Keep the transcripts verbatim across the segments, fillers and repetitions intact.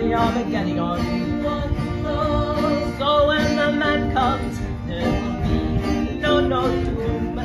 the Armageddon. So when the man comes, there will be no, no doom.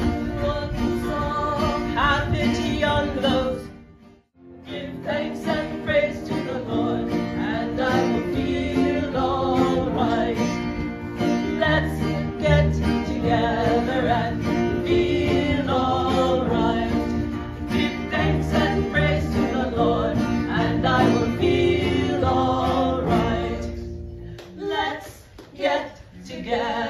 Have pity on those. Give thanks and praise to the Lord, and I will feel alright. Let's get together and feel alright. Give thanks and praise to the Lord, and I will feel alright. Let's get together.